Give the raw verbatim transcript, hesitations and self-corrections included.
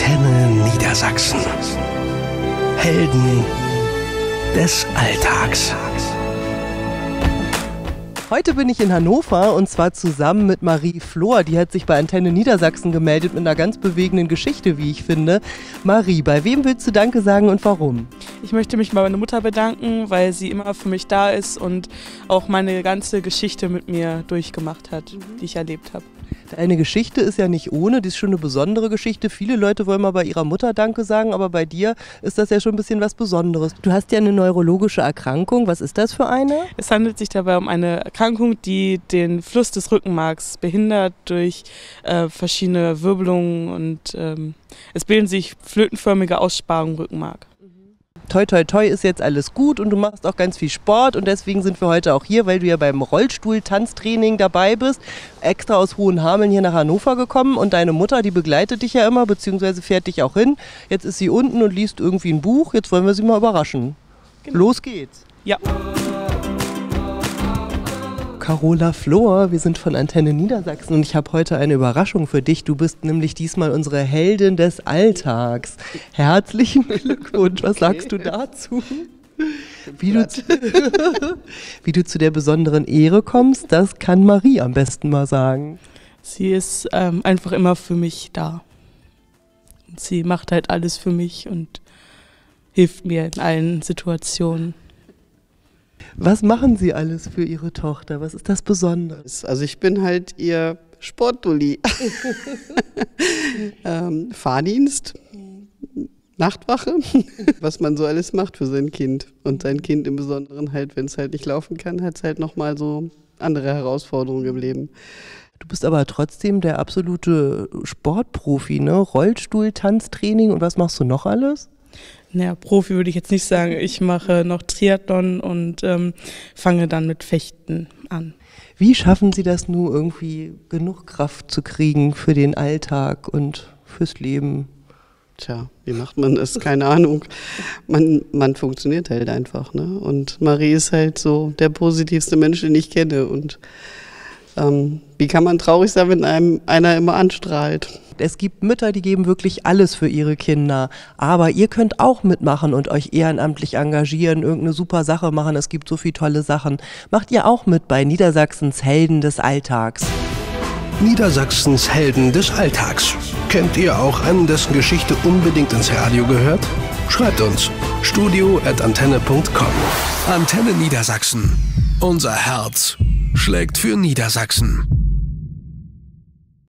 Antenne Niedersachsen. Helden des Alltags. Heute bin ich in Hannover und zwar zusammen mit Marie Flor. Die hat sich bei Antenne Niedersachsen gemeldet mit einer ganz bewegenden Geschichte, wie ich finde. Marie, bei wem willst du Danke sagen und warum? Ich möchte mich bei meiner Mutter bedanken, weil sie immer für mich da ist und auch meine ganze Geschichte mit mir durchgemacht hat, die ich erlebt habe. Deine Geschichte ist ja nicht ohne, die ist schon eine besondere Geschichte. Viele Leute wollen mal bei ihrer Mutter Danke sagen, aber bei dir ist das ja schon ein bisschen was Besonderes. Du hast ja eine neurologische Erkrankung. Was ist das für eine? Es handelt sich dabei um eine Erkrankung, die den Fluss des Rückenmarks behindert durch äh, verschiedene Wirbelungen und ähm, es bilden sich flötenförmige Aussparungen im Rückenmark. Toi, toi, toi ist jetzt alles gut und du machst auch ganz viel Sport und deswegen sind wir heute auch hier, weil du ja beim Rollstuhl-Tanztraining dabei bist, extra aus Hohenhameln hier nach Hannover gekommen und deine Mutter, die begleitet dich ja immer, beziehungsweise fährt dich auch hin. Jetzt ist sie unten und liest irgendwie ein Buch, jetzt wollen wir sie mal überraschen. Genau. Los geht's. Ja. Carola Flor, wir sind von Antenne Niedersachsen und ich habe heute eine Überraschung für dich. Du bist nämlich diesmal unsere Heldin des Alltags. Herzlichen Glückwunsch. Was sagst du dazu? Wie du, wie du zu der besonderen Ehre kommst, das kann Marie am besten mal sagen. Sie ist ähm, einfach immer für mich da. Und sie macht halt alles für mich und hilft mir in allen Situationen. Was machen Sie alles für Ihre Tochter? Was ist das Besondere? Also ich bin halt ihr Sportdulli. ähm, Fahrdienst, Nachtwache, was man so alles macht für sein Kind. Und sein Kind im Besonderen halt, wenn es halt nicht laufen kann, hat es halt nochmal so andere Herausforderungen im Leben. Du bist aber trotzdem der absolute Sportprofi, ne? Rollstuhl, Tanztraining und was machst du noch alles? Naja, Profi würde ich jetzt nicht sagen. Ich mache noch Triathlon und ähm, fange dann mit Fechten an. Wie schaffen Sie das nun, irgendwie genug Kraft zu kriegen für den Alltag und fürs Leben? Tja, wie macht man das? Keine Ahnung. Man, man funktioniert halt einfach, ne? Und Marie ist halt so der positivste Mensch, den ich kenne. Und ähm, wie kann man traurig sein, wenn einem einer immer anstrahlt? Es gibt Mütter, die geben wirklich alles für ihre Kinder. Aber ihr könnt auch mitmachen und euch ehrenamtlich engagieren, irgendeine super Sache machen. Es gibt so viele tolle Sachen. Macht ihr auch mit bei Niedersachsens Helden des Alltags. Niedersachsens Helden des Alltags. Kennt ihr auch einen, dessen Geschichte unbedingt ins Radio gehört? Schreibt uns. studio at antenne punkt com. Antenne Niedersachsen. Unser Herz schlägt für Niedersachsen.